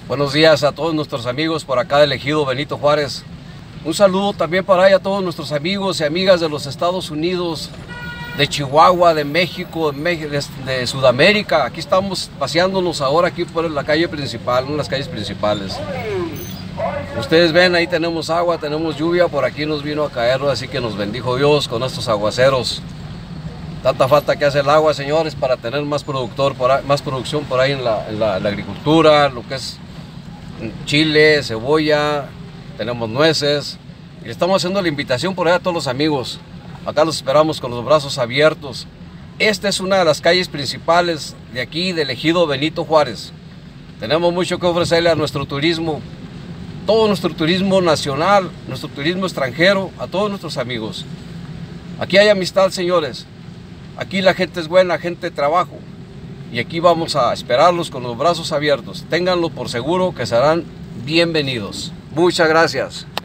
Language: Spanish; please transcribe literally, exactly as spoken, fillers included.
Buenos días a todos nuestros amigos por acá del ejido Benito Juárez. Un saludo también para ahí a todos nuestros amigos y amigas de los Estados Unidos, de Chihuahua, de México, de, de Sudamérica. Aquí estamos paseándonos ahora aquí por la calle principal, una de las calles principales. Ustedes ven, ahí tenemos agua, tenemos lluvia, por aquí nos vino a caer, así que nos bendijo Dios con estos aguaceros. Tanta falta que hace el agua, señores, para tener más productor, por ahí, más producción por ahí en la, en la, en la agricultura, lo que es chile, cebolla, tenemos nueces. Y le estamos haciendo la invitación por ahí a todos los amigos. Acá los esperamos con los brazos abiertos. Esta es una de las calles principales de aquí, del ejido Benito Juárez. Tenemos mucho que ofrecerle a nuestro turismo, todo nuestro turismo nacional, nuestro turismo extranjero, a todos nuestros amigos. Aquí hay amistad, señores. Aquí la gente es buena, gente de trabajo. Y aquí vamos a esperarlos con los brazos abiertos. Ténganlo por seguro que serán bienvenidos. Muchas gracias.